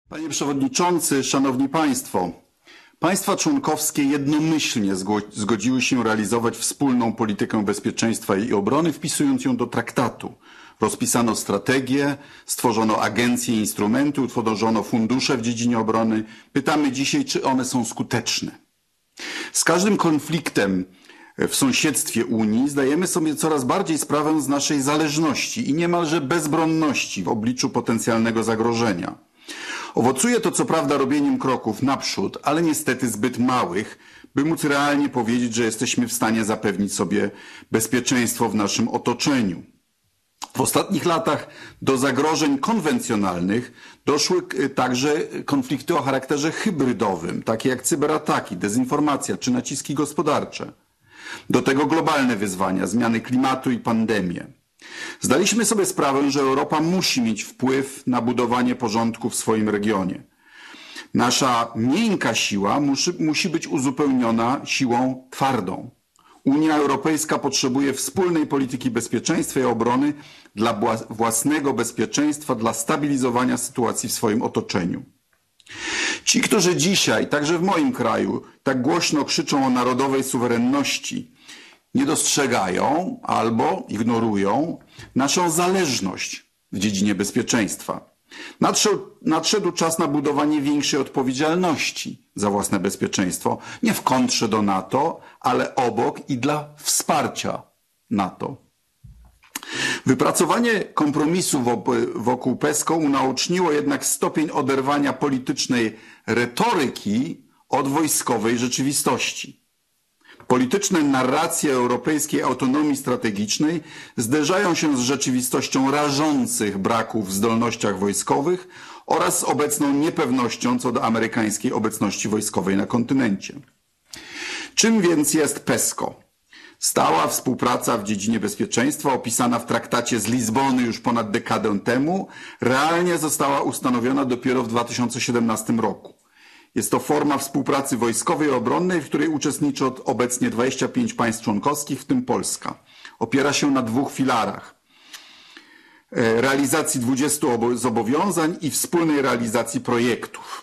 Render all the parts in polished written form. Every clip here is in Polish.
Panie Przewodniczący, Szanowni Państwo! Państwa członkowskie jednomyślnie zgodziły się realizować wspólną politykę bezpieczeństwa i obrony, wpisując ją do traktatu. Rozpisano strategię, stworzono agencje i instrumenty, utworzono fundusze w dziedzinie obrony. Pytamy dzisiaj, czy one są skuteczne. Z każdym konfliktem w sąsiedztwie Unii zdajemy sobie coraz bardziej sprawę z naszej zależności i niemalże bezbronności w obliczu potencjalnego zagrożenia. Owocuje to co prawda robieniem kroków naprzód, ale niestety zbyt małych, by móc realnie powiedzieć, że jesteśmy w stanie zapewnić sobie bezpieczeństwo w naszym otoczeniu. W ostatnich latach do zagrożeń konwencjonalnych doszły także konflikty o charakterze hybrydowym, takie jak cyberataki, dezinformacja czy naciski gospodarcze. Do tego globalne wyzwania, zmiany klimatu i pandemie. Zdaliśmy sobie sprawę, że Europa musi mieć wpływ na budowanie porządku w swoim regionie. Nasza miękka siła musi być uzupełniona siłą twardą. Unia Europejska potrzebuje wspólnej polityki bezpieczeństwa i obrony dla własnego bezpieczeństwa, dla stabilizowania sytuacji w swoim otoczeniu. Ci, którzy dzisiaj, także w moim kraju, tak głośno krzyczą o narodowej suwerenności, nie dostrzegają albo ignorują naszą zależność w dziedzinie bezpieczeństwa. Nadszedł czas na budowanie większej odpowiedzialności za własne bezpieczeństwo, nie w kontrze do NATO, ale obok i dla wsparcia NATO. Wypracowanie kompromisu wokół PESCO unaoczniło jednak stopień oderwania politycznej retoryki od wojskowej rzeczywistości. Polityczne narracje europejskiej autonomii strategicznej zderzają się z rzeczywistością rażących braków w zdolnościach wojskowych oraz z obecną niepewnością co do amerykańskiej obecności wojskowej na kontynencie. Czym więc jest PESCO? Stała współpraca w dziedzinie bezpieczeństwa opisana w traktacie z Lizbony już ponad dekadę temu realnie została ustanowiona dopiero w 2017 roku. Jest to forma współpracy wojskowej i obronnej, w której uczestniczy obecnie 25 państw członkowskich, w tym Polska. Opiera się na dwóch filarach. Realizacji 20 zobowiązań i wspólnej realizacji projektów.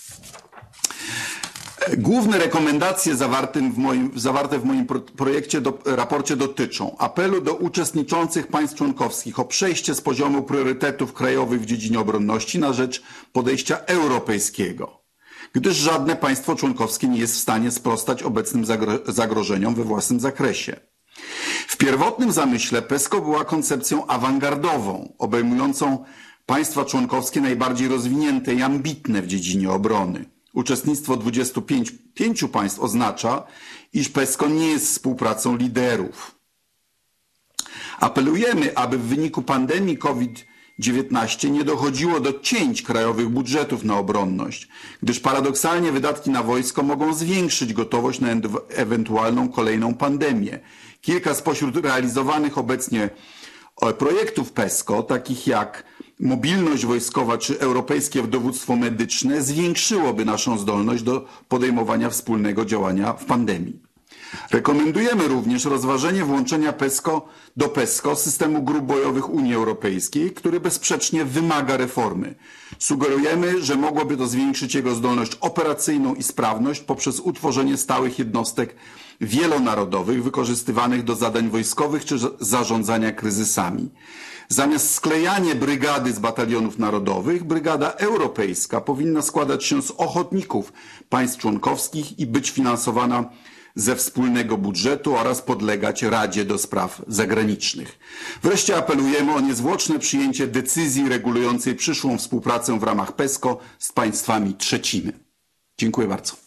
Główne rekomendacje zawarte w moim raporcie dotyczą apelu do uczestniczących państw członkowskich o przejście z poziomu priorytetów krajowych w dziedzinie obronności na rzecz podejścia europejskiego, gdyż żadne państwo członkowskie nie jest w stanie sprostać obecnym zagrożeniom we własnym zakresie. W pierwotnym zamyśle PESCO była koncepcją awangardową, obejmującą państwa członkowskie najbardziej rozwinięte i ambitne w dziedzinie obrony. Uczestnictwo 25 państw oznacza, iż PESCO nie jest współpracą liderów. Apelujemy, aby w wyniku pandemii COVID-19 nie dochodziło do cięć krajowych budżetów na obronność, gdyż paradoksalnie wydatki na wojsko mogą zwiększyć gotowość na ewentualną kolejną pandemię. Kilka spośród realizowanych obecnie projektów PESCO, takich jak mobilność wojskowa czy europejskie dowództwo medyczne, zwiększyłoby naszą zdolność do podejmowania wspólnego działania w pandemii. Rekomendujemy również rozważenie włączenia do PESCO systemu grup bojowych Unii Europejskiej, który bezsprzecznie wymaga reformy. Sugerujemy, że mogłoby to zwiększyć jego zdolność operacyjną i sprawność poprzez utworzenie stałych jednostek wielonarodowych wykorzystywanych do zadań wojskowych czy zarządzania kryzysami. Zamiast sklejania brygady z batalionów narodowych, brygada europejska powinna składać się z ochotników państw członkowskich i być finansowana ze wspólnego budżetu oraz podlegać Radzie do Spraw Zagranicznych. Wreszcie apelujemy o niezwłoczne przyjęcie decyzji regulującej przyszłą współpracę w ramach PESCO z państwami trzecimi. Dziękuję bardzo.